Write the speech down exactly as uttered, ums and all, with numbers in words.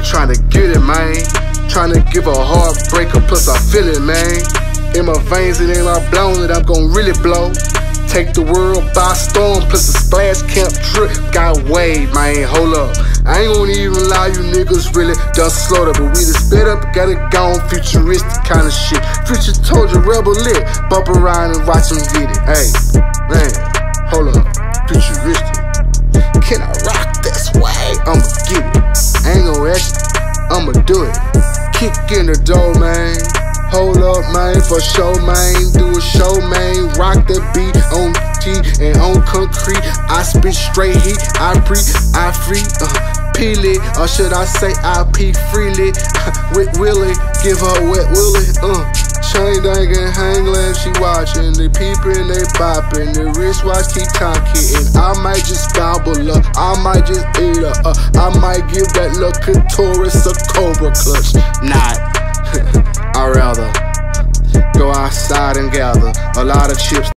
tryna get it, man. Tryna give a heartbreaker, plus I feel it, man. In my veins, it ain't all blown that I'm gon' really blow. Take the world by storm, plus a splash camp trip. Got wave, man, hold up. I ain't gonna even lie, you niggas really done slaughter. But we just sped up, got it gone, futuristic kind of shit. Future told you, rebel lit. Bump around and watch him get it. Hey, man, hold up, futuristic. Can I rock that swag? I'ma get it. I ain't gonna ask you, I'ma do it. Kick in the door, man. Hold up, man, for show, man. Do a show, man. Rock the beat on T and on concrete. I spit straight heat. I breathe, I free. Uh, peel it, or should I say I pee freely? With Willie, give her wet Willie. Uh, chain dangin', hang lamp, she watching. They peeping, they bopping. The wristwatch keep talking. I might just gobble up. I might just eat her. Uh, I might give that little clitoris a cobra clutch. Not. I'd rather go outside and gather a lot of chips.